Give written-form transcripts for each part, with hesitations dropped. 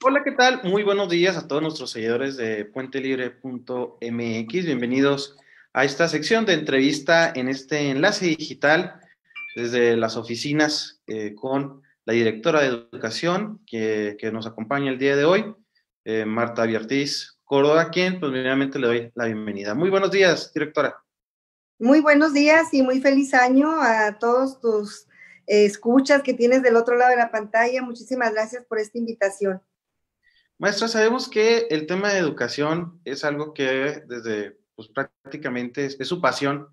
Hola, ¿qué tal? Muy buenos días a todos nuestros seguidores de puentelibre.mx. Bienvenidos a esta sección de entrevista en este enlace digital desde las oficinas con la directora de educación que nos acompaña el día de hoy, Marta Viartiz Córdoba, a quien pues primeramente le doy la bienvenida. Muy buenos días, directora. Muy buenos días y muy feliz año a todos tus escuchas que tienes del otro lado de la pantalla. Muchísimas gracias por esta invitación. Maestra, sabemos que el tema de educación es algo que desde pues, prácticamente es su pasión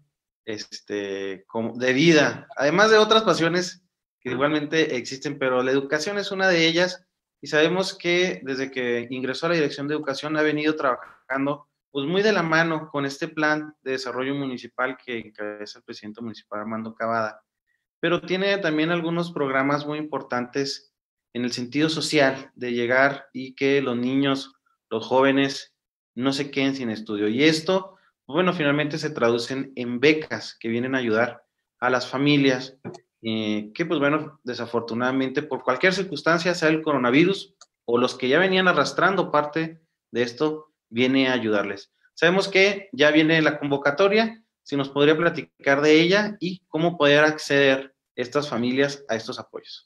como de vida, además de otras pasiones que igualmente existen, pero la educación es una de ellas y sabemos que desde que ingresó a la Dirección de Educación ha venido trabajando pues muy de la mano con este plan de desarrollo municipal que encabeza el presidente municipal Armando Cavada, pero tiene también algunos programas muy importantes en el sentido social de llegar y que los niños, los jóvenes no se queden sin estudio. Y esto, bueno, finalmente se traducen en becas que vienen a ayudar a las familias que, pues bueno, desafortunadamente por cualquier circunstancia, sea el coronavirus o los que ya venían arrastrando parte de esto, viene a ayudarles. Sabemos que ya viene la convocatoria, si nos podría platicar de ella y cómo poder acceder estas familias a estos apoyos.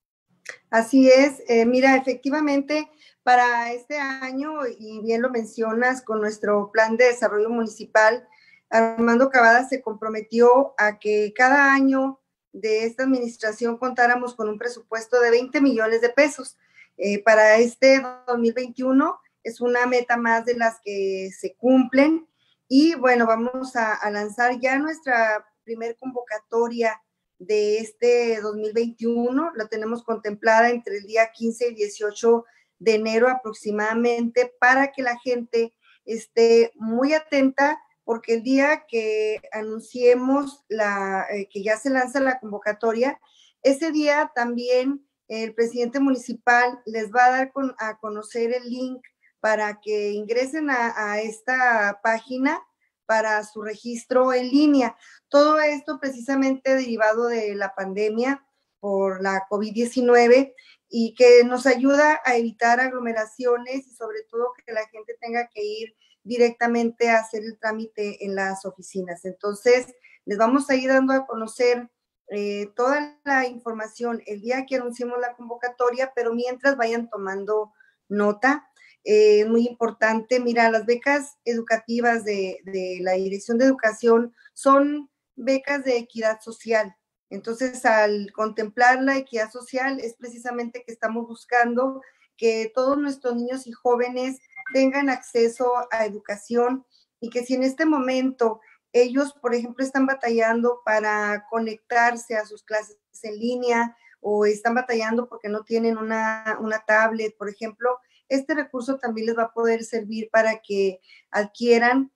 Así es, mira, efectivamente, para este año, y bien lo mencionas, con nuestro plan de desarrollo municipal, Armando Cavada se comprometió a que cada año de esta administración contáramos con un presupuesto de 20 millones de pesos. Para este 2021 es una meta más de las que se cumplen y bueno, vamos a lanzar ya nuestra primer convocatoria de este 2021. La tenemos contemplada entre el día 15 y 18 de enero aproximadamente para que la gente esté muy atenta porque el día que anunciemos que ya se lanza la convocatoria, ese día también el presidente municipal les va a dar a conocer el link para que ingresen a esta página para su registro en línea. Todo esto precisamente derivado de la pandemia por la COVID-19 y que nos ayuda a evitar aglomeraciones y sobre todo que la gente tenga que ir directamente a hacer el trámite en las oficinas. Entonces, les vamos a ir dando a conocer toda la información el día que anunciemos la convocatoria, pero mientras vayan tomando nota. Muy importante, mira, las becas educativas de la Dirección de Educación son becas de equidad social. Entonces, al contemplar la equidad social, es precisamente que estamos buscando que todos nuestros niños y jóvenes tengan acceso a educación y que si en este momento ellos, por ejemplo, están batallando para conectarse a sus clases en línea o están batallando porque no tienen una tablet, por ejemplo, este recurso también les va a poder servir para que adquieran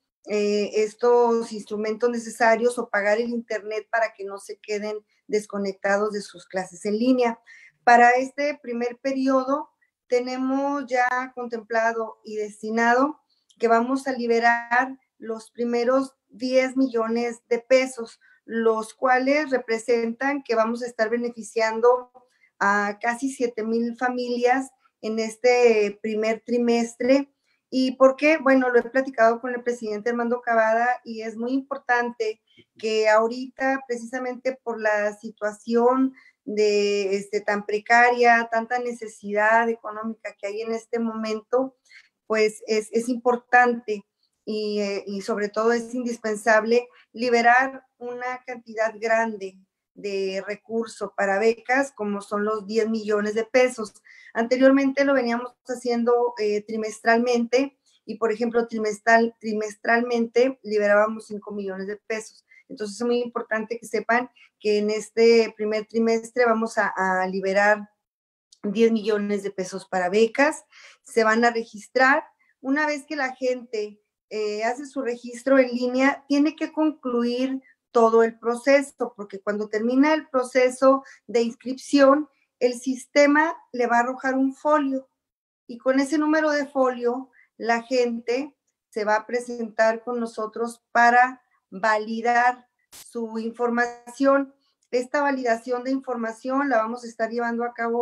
estos instrumentos necesarios o pagar el internet para que no se queden desconectados de sus clases en línea. Para este primer periodo tenemos ya contemplado y destinado que vamos a liberar los primeros 10 millones de pesos, los cuales representan que vamos a estar beneficiando a casi 7,000 familias en este primer trimestre. ¿Y por qué? Bueno, lo he platicado con el presidente Armando Cavada y es muy importante que ahorita, precisamente por la situación de tan precaria, tanta necesidad económica que hay en este momento, pues es importante y sobre todo es indispensable liberar una cantidad grande de recursos para becas, como son los 10 millones de pesos. Anteriormente lo veníamos haciendo trimestralmente y, por ejemplo, trimestralmente liberábamos 5 millones de pesos. Entonces es muy importante que sepan que en este primer trimestre vamos a liberar 10 millones de pesos para becas, se van a registrar. Una vez que la gente hace su registro en línea, tiene que concluir todo el proceso, porque cuando termina el proceso de inscripción, el sistema le va a arrojar un folio y con ese número de folio, la gente se va a presentar con nosotros para validar su información. Esta validación de información la vamos a estar llevando a cabo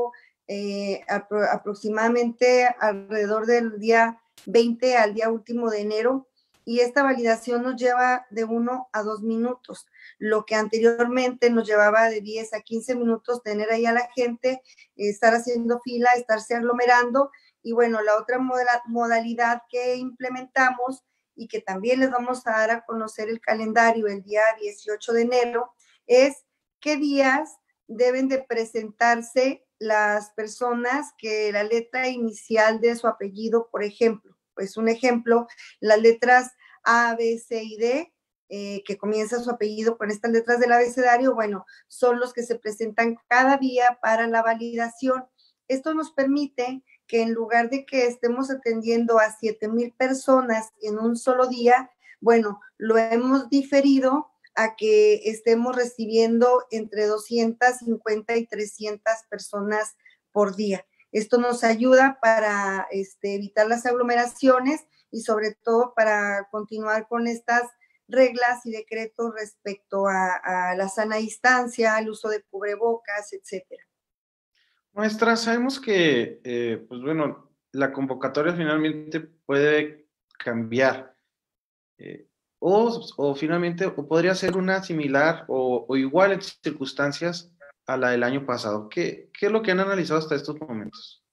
aproximadamente alrededor del día 20 al día último de enero, y esta validación nos lleva de 1 a 2 minutos, lo que anteriormente nos llevaba de 10 a 15 minutos tener ahí a la gente, estar haciendo fila, estarse aglomerando. Y bueno, la otra modalidad que implementamos y que también les vamos a dar a conocer el calendario el día 18 de enero es qué días deben de presentarse las personas que la letra inicial de su apellido, por ejemplo, pues un ejemplo, las letras A, B, C y D, que comienza su apellido con estas letras del abecedario, bueno, son los que se presentan cada día para la validación. Esto nos permite que en lugar de que estemos atendiendo a 7,000 personas en un solo día, bueno, lo hemos diferido a que estemos recibiendo entre 250 y 300 personas por día. Esto nos ayuda para evitar las aglomeraciones y sobre todo para continuar con estas reglas y decretos respecto a la sana distancia, al uso de cubrebocas, etcétera. Maestra, sabemos que, pues bueno, la convocatoria finalmente puede cambiar, eh, o finalmente o podría ser una similar o igual en circunstancias a la del año pasado. ¿Qué es lo que han analizado hasta estos momentos?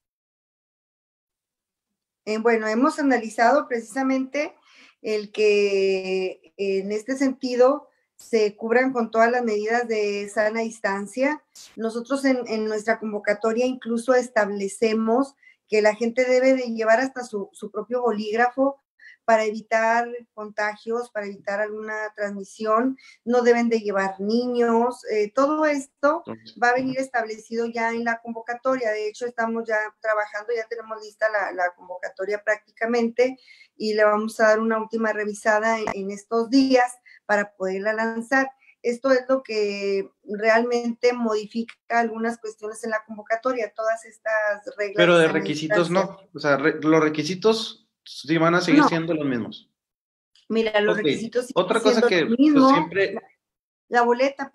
Bueno, hemos analizado precisamente el que en este sentido se cubran con todas las medidas de sana distancia. Nosotros en nuestra convocatoria incluso establecemos que la gente debe de llevar hasta su propio bolígrafo para evitar contagios, para evitar alguna transmisión. No deben de llevar niños. Todo esto va a venir establecido ya en la convocatoria. De hecho, estamos ya trabajando, ya tenemos lista la convocatoria prácticamente, y le vamos a dar una última revisada en estos días para poderla lanzar. Esto es lo que realmente modifica algunas cuestiones en la convocatoria, todas estas reglas. Pero de requisitos no, o sea, los requisitos sí van a seguir siendo los mismos. Mira, los requisitos siguen otra cosa siendo que lo mismo. pues, siempre... La boleta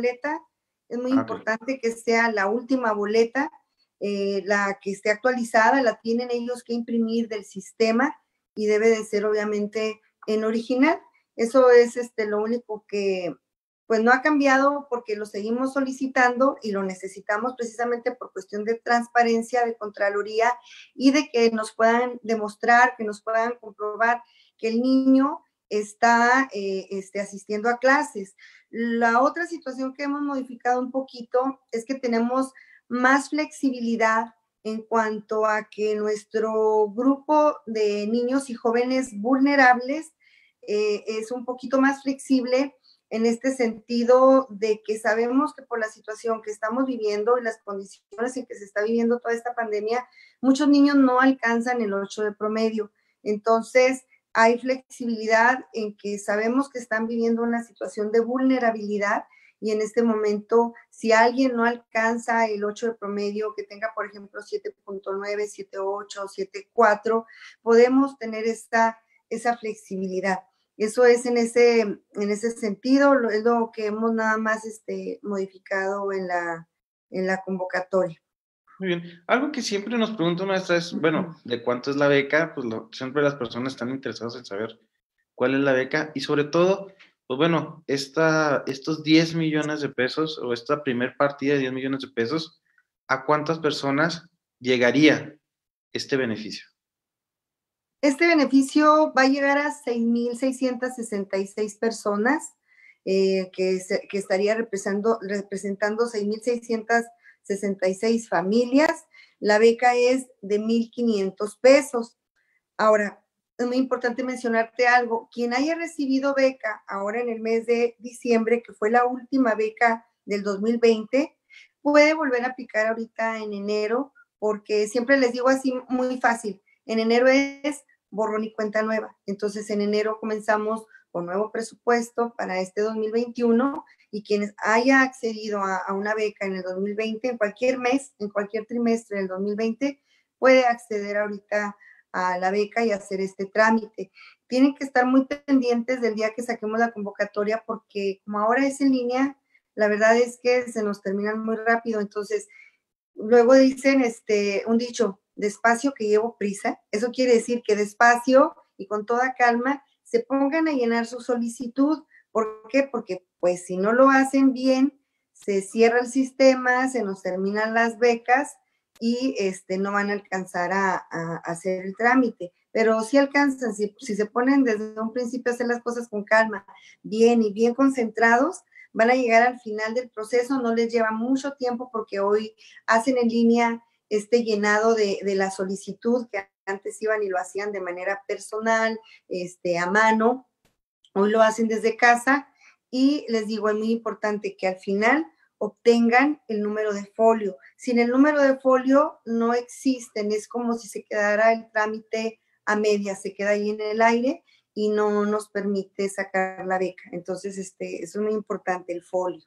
es muy importante que sea la última boleta, la que esté actualizada, la tienen ellos que imprimir del sistema y debe de ser obviamente en original. Eso es lo único que pues no ha cambiado, porque lo seguimos solicitando y lo necesitamos precisamente por cuestión de transparencia, de Contraloría, y de que nos puedan demostrar, que nos puedan comprobar que el niño está asistiendo a clases. La otra situación que hemos modificado un poquito es que tenemos más flexibilidad en cuanto a que nuestro grupo de niños y jóvenes vulnerables es un poquito más flexible en este sentido de que sabemos que por la situación que estamos viviendo y las condiciones en que se está viviendo toda esta pandemia, muchos niños no alcanzan el 8 de promedio. Entonces, hay flexibilidad en que sabemos que están viviendo una situación de vulnerabilidad, y en este momento, si alguien no alcanza el 8 de promedio, que tenga, por ejemplo, 7.9, 7.8, 7.4, podemos tener esa flexibilidad. Eso es en ese sentido, es lo que hemos nada más modificado en la convocatoria. Muy bien. Algo que siempre nos pregunta maestra es, bueno, ¿de cuánto es la beca? Pues siempre las personas están interesadas en saber cuál es la beca y sobre todo, pues bueno, estos 10 millones de pesos o esta primer partida de 10 millones de pesos, ¿a cuántas personas llegaría este beneficio? Este beneficio va a llegar a 6,666 personas, que estaría representando 6,666 familias. La beca es de 1,500 pesos. Ahora, es muy importante mencionarte algo. Quien haya recibido beca ahora en el mes de diciembre, que fue la última beca del 2020, puede volver a aplicar ahorita en enero, porque siempre les digo así muy fácil. En enero es borrón y cuenta nueva. Entonces, en enero comenzamos con nuevo presupuesto para este 2021, y quienes haya accedido a una beca en el 2020, en cualquier mes, en cualquier trimestre del 2020, puede acceder ahorita a la beca y hacer este trámite. Tienen que estar muy pendientes del día que saquemos la convocatoria, porque como ahora es en línea, la verdad es que se nos terminan muy rápido. Entonces, luego dicen un dicho, despacio que llevo prisa. Eso quiere decir que despacio y con toda calma se pongan a llenar su solicitud. ¿Por qué? Porque pues si no lo hacen bien, se cierra el sistema, se nos terminan las becas y no van a alcanzar a hacer el trámite. Pero si alcanzan, si se ponen desde un principio a hacer las cosas con calma, bien y bien concentrados, van a llegar al final del proceso, no les lleva mucho tiempo porque hoy hacen en línea este llenado de la solicitud que antes iban y lo hacían de manera personal, a mano, hoy lo hacen desde casa y les digo, es muy importante que al final obtengan el número de folio. Sin el número de folio no existen, es como si se quedara el trámite a medias, se queda ahí en el aire y no nos permite sacar la beca. Entonces, es muy importante el folio.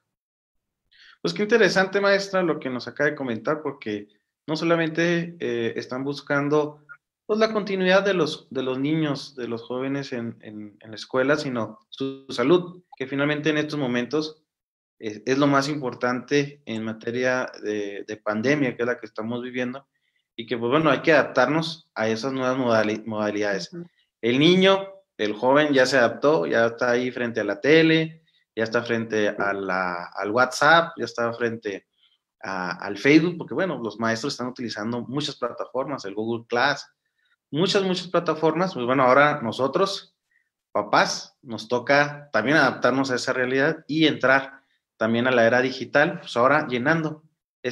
Pues qué interesante, maestra, lo que nos acaba de comentar, porque no solamente están buscando pues, la continuidad de los niños, de los jóvenes en la escuela, sino su salud, que finalmente en estos momentos es lo más importante en materia de pandemia, que es la que estamos viviendo, y que, pues bueno, hay que adaptarnos a esas nuevas modalidades. Uh-huh. El niño, el joven ya se adaptó, ya está ahí frente a la tele, ya está frente al WhatsApp, ya está frente al Facebook, porque bueno, los maestros están utilizando muchas plataformas, el Google Class, muchas plataformas, pues bueno, ahora nosotros, papás, nos toca también adaptarnos a esa realidad y entrar también a la era digital, pues ahora llenando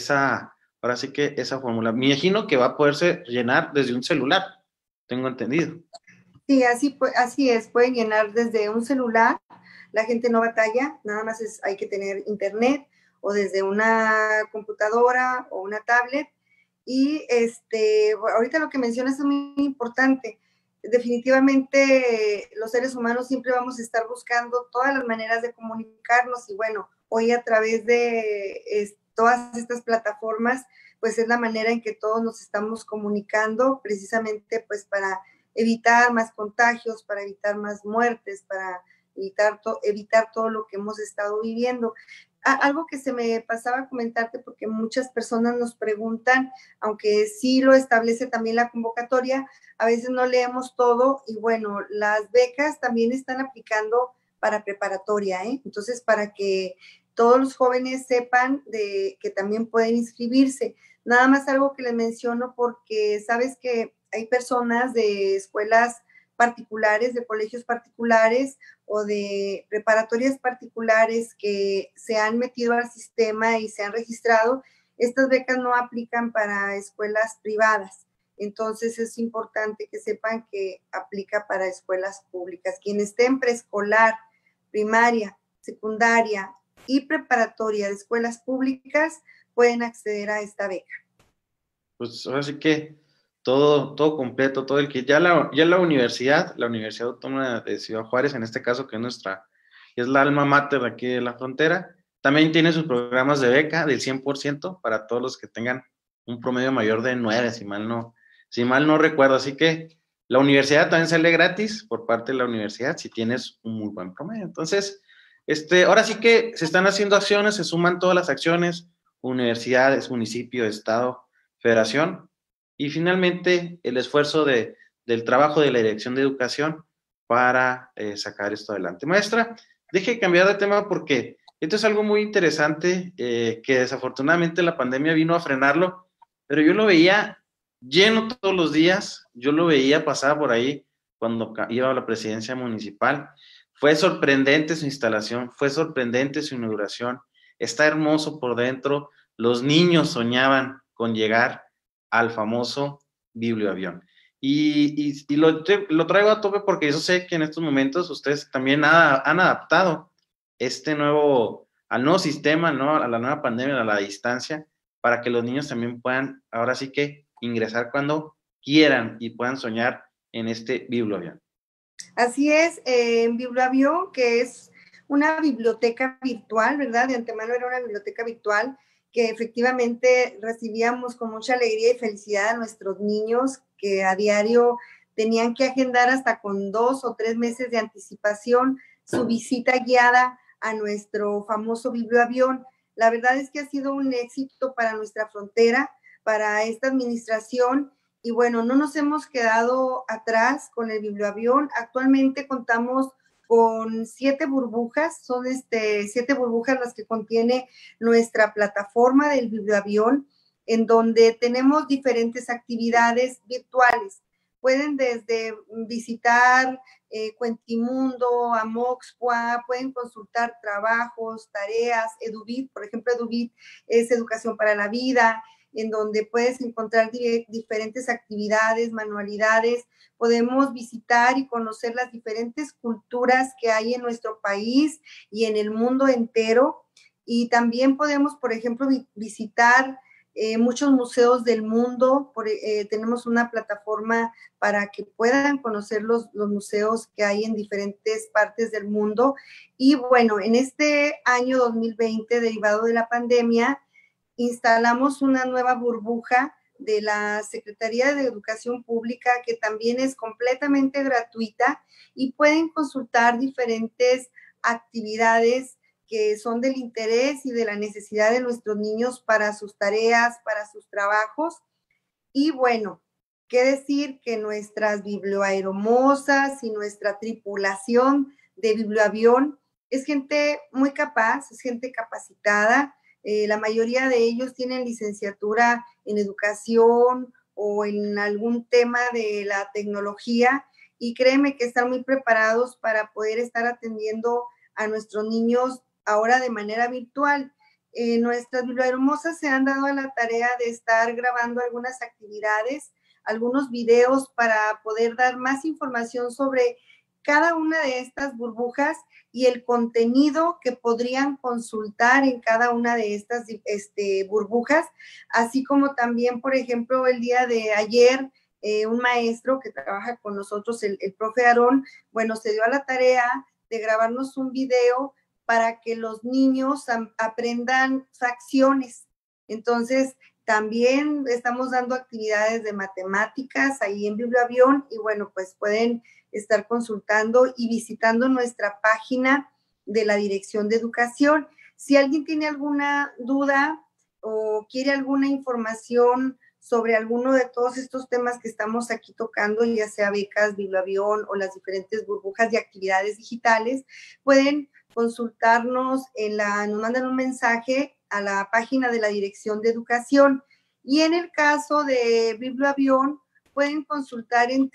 ahora sí que esa fórmula. Me imagino que va a poderse llenar desde un celular, tengo entendido. Sí, así es, pueden llenar desde un celular, la gente no batalla, nada más hay que tener internet o desde una computadora o una tablet. Y ahorita lo que mencionas es muy importante. Definitivamente los seres humanos siempre vamos a estar buscando todas las maneras de comunicarnos y bueno, hoy a través de todas estas plataformas, pues es la manera en que todos nos estamos comunicando precisamente pues para evitar más contagios, para evitar más muertes, para evitar todo lo que hemos estado viviendo. Algo que se me pasaba a comentarte, porque muchas personas nos preguntan, aunque sí lo establece también la convocatoria, a veces no leemos todo y bueno, las becas también están aplicando para preparatoria, ¿eh? Entonces, para que todos los jóvenes sepan que también pueden inscribirse. Nada más algo que les menciono porque sabes que hay personas de escuelas particulares, de colegios particulares o de preparatorias particulares que se han metido al sistema y se han registrado. Estas becas no aplican para escuelas privadas. Entonces es importante que sepan que aplica para escuelas públicas. Quien esté en preescolar, primaria, secundaria y preparatoria de escuelas públicas pueden acceder a esta beca. Pues ahora sí que todo completo, todo el que ya la Universidad Autónoma de Ciudad Juárez, en este caso, que es la alma mater de aquí de la frontera, también tiene sus programas de beca del 100% para todos los que tengan un promedio mayor de 9, si mal no recuerdo. Así que la universidad también sale gratis por parte de la universidad si tienes un muy buen promedio. Entonces, ahora sí que se están haciendo acciones, se suman todas las acciones, universidades, municipio, estado, federación, y finalmente el esfuerzo del trabajo de la Dirección de Educación para sacar esto adelante. Maestra, deje de cambiar de tema porque esto es algo muy interesante que desafortunadamente la pandemia vino a frenarlo, pero yo lo veía lleno todos los días, yo lo veía pasar por ahí cuando iba a la presidencia municipal. Fue sorprendente su instalación, fue sorprendente su inauguración, está hermoso por dentro, los niños soñaban con llegar al famoso biblioavión. Y lo traigo a tope porque yo sé que en estos momentos ustedes también han adaptado al nuevo sistema, ¿no? A la nueva pandemia, a la distancia, para que los niños también puedan, ahora sí que, ingresar cuando quieran y puedan soñar en este biblioavión. Así es, en Biblioavión, que es una biblioteca virtual, ¿verdad? De antemano era una biblioteca virtual que efectivamente recibíamos con mucha alegría y felicidad a nuestros niños que a diario tenían que agendar hasta con 2 o 3 meses de anticipación su visita guiada a nuestro famoso biblioavión. La verdad es que ha sido un éxito para nuestra frontera, para esta administración, y bueno, no nos hemos quedado atrás con el biblioavión. Actualmente contamos con 7 burbujas, son 7 burbujas las que contiene nuestra plataforma del biblioavión, en donde tenemos diferentes actividades virtuales. Pueden desde visitar Cuentimundo, Amoxpua, pueden consultar trabajos, tareas, Edubit, por ejemplo, Edubit es Educación para la Vida, en donde puedes encontrar diferentes actividades, manualidades. Podemos visitar y conocer las diferentes culturas que hay en nuestro país y en el mundo entero. Y también podemos, por ejemplo, visitar muchos museos del mundo. Tenemos una plataforma para que puedan conocer los museos que hay en diferentes partes del mundo. Y bueno, en este año 2020, derivado de la pandemia, instalamos una nueva burbuja de la Secretaría de Educación Pública, que también es completamente gratuita, y pueden consultar diferentes actividades que son del interés y de la necesidad de nuestros niños para sus tareas, para sus trabajos. Y bueno, qué decir que nuestras biblioaeromosas y nuestra tripulación de biblioavión es gente muy capaz, es gente capacitada. La mayoría de ellos tienen licenciatura en educación o en algún tema de la tecnología, y créeme que están muy preparados para poder estar atendiendo a nuestros niños ahora de manera virtual. Nuestras bibliohermosas se han dado a la tarea de estar grabando algunas actividades, algunos videos, para poder dar más información sobre cada una de estas burbujas y el contenido que podrían consultar en cada una de estas burbujas, así como también, por ejemplo, el día de ayer, un maestro que trabaja con nosotros, el profe Aarón, bueno, se dio a la tarea de grabarnos un video para que los niños aprendan fracciones. Entonces, también estamos dando actividades de matemáticas ahí en Biblioavión, y bueno, pues pueden estar consultando y visitando nuestra página de la Dirección de Educación. Si alguien tiene alguna duda o quiere alguna información sobre alguno de todos estos temas que estamos aquí tocando, ya sea becas, Biblioavión o las diferentes burbujas de actividades digitales, pueden consultarnos nos mandan un mensaje a la página de la Dirección de Educación. Y en el caso de Biblioavión, pueden consultar en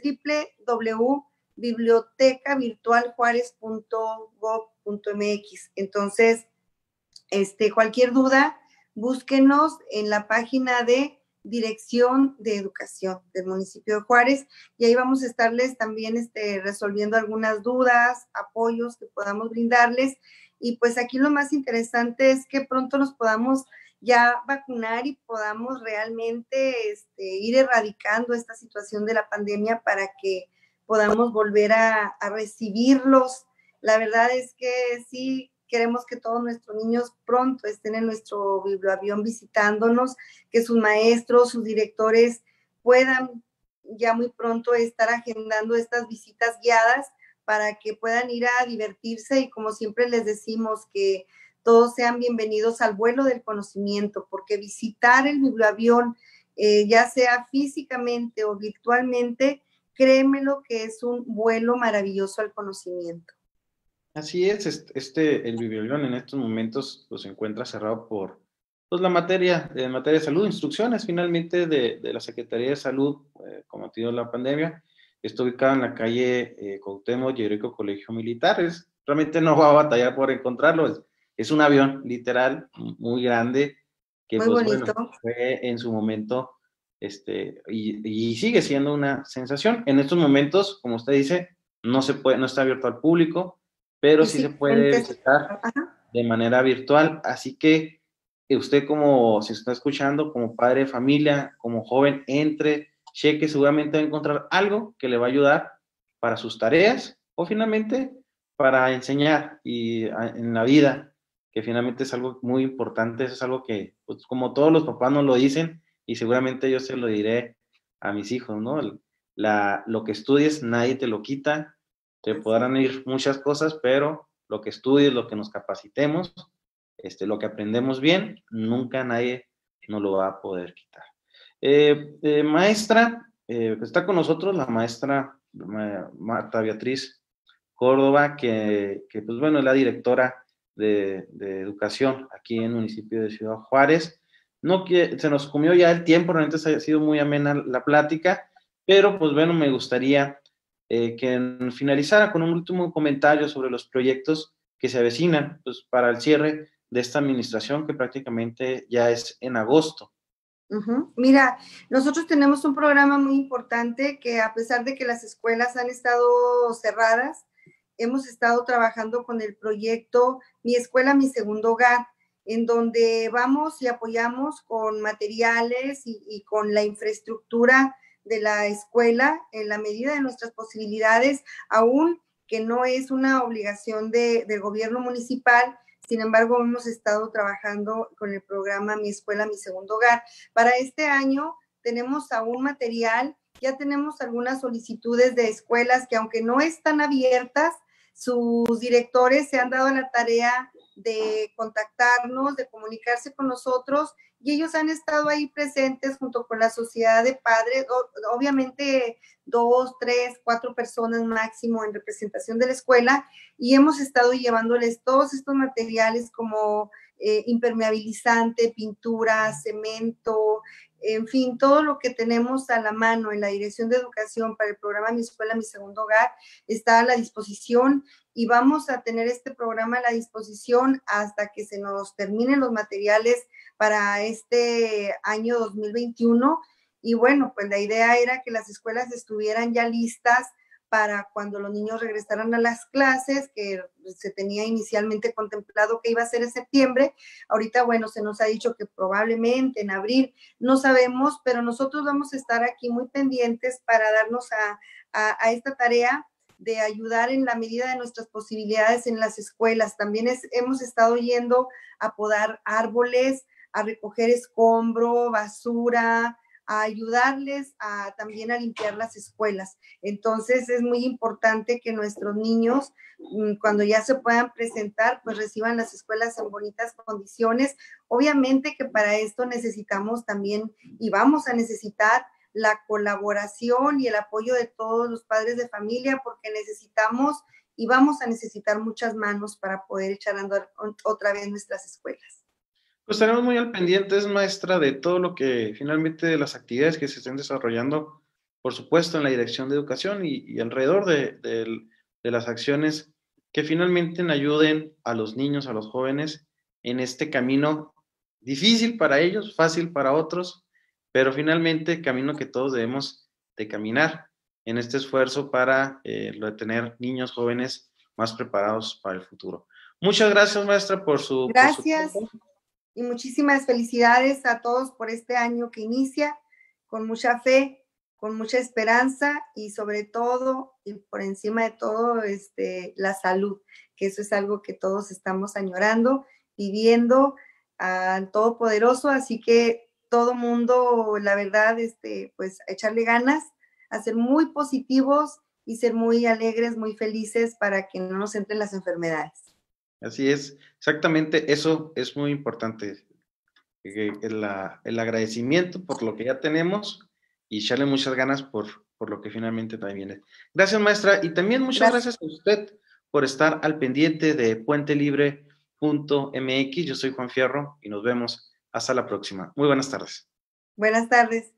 www.bibliotecavirtualjuarez.gov.mx. Entonces, cualquier duda, búsquenos en la página de Dirección de Educación del municipio de Juárez, y ahí vamos a estarles también resolviendo algunas dudas, apoyos que podamos brindarles. Y pues aquí lo más interesante es que pronto nos podamos ya vacunar y podamos realmente ir erradicando esta situación de la pandemia para que podamos volver a recibirlos. La verdad es que sí, queremos que todos nuestros niños pronto estén en nuestro biblioavión visitándonos, que sus maestros, sus directores puedan ya muy pronto estar agendando estas visitas guiadas para que puedan ir a divertirse, y como siempre les decimos, que todos sean bienvenidos al vuelo del conocimiento, porque visitar el biblioavión, ya sea físicamente o virtualmente, créemelo que es un vuelo maravilloso al conocimiento. Así es, el biblioavión en estos momentos pues, se encuentra cerrado por pues, la materia de salud, instrucciones finalmente de la Secretaría de Salud, con motivo de la pandemia. Está ubicado en la calle Cuauhtémoc y Heroico Colegio Militar. Realmente no va a batallar por encontrarlo, es un avión literal muy grande que muy pues bonito. bueno, fue en su momento y sigue siendo una sensación. En estos momentos, como usted dice, no está abierto al público, pero sí se puede visitar de manera virtual. Así que usted, como si está escuchando, como padre de familia, como joven, cheque, seguramente va a encontrar algo que le va a ayudar para sus tareas o finalmente para enseñar en la vida, que finalmente es algo muy importante. Eso es algo que, pues, como todos los papás nos lo dicen, y seguramente yo se lo diré a mis hijos, ¿no? Lo que estudies nadie te lo quita. Te podrán ir muchas cosas, pero lo que estudies, lo que nos capacitemos, lo que aprendemos bien, nunca nadie nos lo va a poder quitar. Maestra, está con nosotros la maestra Marta Beatriz Córdoba, que pues bueno, es la directora de educación aquí en el municipio de Ciudad Juárez. No que se nos comió ya el tiempo, realmente ha sido muy amena la plática, pero pues bueno, me gustaría que finalizara con un último comentario sobre los proyectos que se avecinan pues, para el cierre de esta administración, que prácticamente ya es en agosto. Mira, nosotros tenemos un programa muy importante que, a pesar de que las escuelas han estado cerradas, hemos estado trabajando con el proyecto Mi Escuela, Mi Segundo Hogar, en donde vamos y apoyamos con materiales y con la infraestructura de la escuela en la medida de nuestras posibilidades, aún que no es una obligación del gobierno municipal. Sin embargo, hemos estado trabajando con el programa Mi Escuela, Mi Segundo Hogar. Para este año tenemos aún material, ya tenemos algunas solicitudes de escuelas que, aunque no están abiertas, sus directores se han dado la tarea de contactarnos, de comunicarse con nosotros, y ellos han estado ahí presentes junto con la sociedad de padres, obviamente 2, 3, 4 personas máximo en representación de la escuela, y hemos estado llevándoles todos estos materiales como impermeabilizante, pintura, cemento, en fin, todo lo que tenemos a la mano en la Dirección de Educación para el programa Mi Escuela, Mi Segundo Hogar está a la disposición, y vamos a tener este programa a la disposición hasta que se nos terminen los materiales para este año 2021. Y bueno, pues la idea era que las escuelas estuvieran ya listas para cuando los niños regresaran a las clases, que se tenía inicialmente contemplado que iba a ser en septiembre. Ahorita, bueno, se nos ha dicho que probablemente en abril, no sabemos, pero nosotros vamos a estar aquí muy pendientes para darnos a esta tarea de ayudar en la medida de nuestras posibilidades en las escuelas. También hemos estado yendo a podar árboles, a recoger escombro, basura, a ayudarles también a limpiar las escuelas. Entonces es muy importante que nuestros niños, cuando ya se puedan presentar, pues reciban las escuelas en bonitas condiciones. Obviamente que para esto necesitamos también, y vamos a necesitar, la colaboración y el apoyo de todos los padres de familia, porque necesitamos y vamos a necesitar muchas manos para poder echar a andar otra vez nuestras escuelas. Pues estaremos muy al pendientes, maestra, de todo lo que finalmente de las actividades que se estén desarrollando, por supuesto, en la Dirección de Educación y alrededor de las acciones que finalmente ayuden a los niños, a los jóvenes, en este camino difícil para ellos, fácil para otros, pero finalmente camino que todos debemos de caminar en este esfuerzo para lo de tener niños jóvenes más preparados para el futuro. Muchas gracias, maestra, por su tiempo. Y muchísimas felicidades a todos por este año que inicia, con mucha fe, con mucha esperanza, y sobre todo, y por encima de todo, la salud, que eso es algo que todos estamos añorando, pidiendo al Todopoderoso. Así que todo mundo, la verdad, pues a echarle ganas, a ser muy positivos y ser muy alegres, muy felices, para que no nos entren las enfermedades. Así es, exactamente, eso es muy importante, el agradecimiento por lo que ya tenemos y echarle muchas ganas por lo que finalmente también viene. Gracias, maestra, y también muchas gracias a usted por estar al pendiente de puentelibre.mx. Yo soy Juan Fierro y nos vemos hasta la próxima. Muy buenas tardes. Buenas tardes.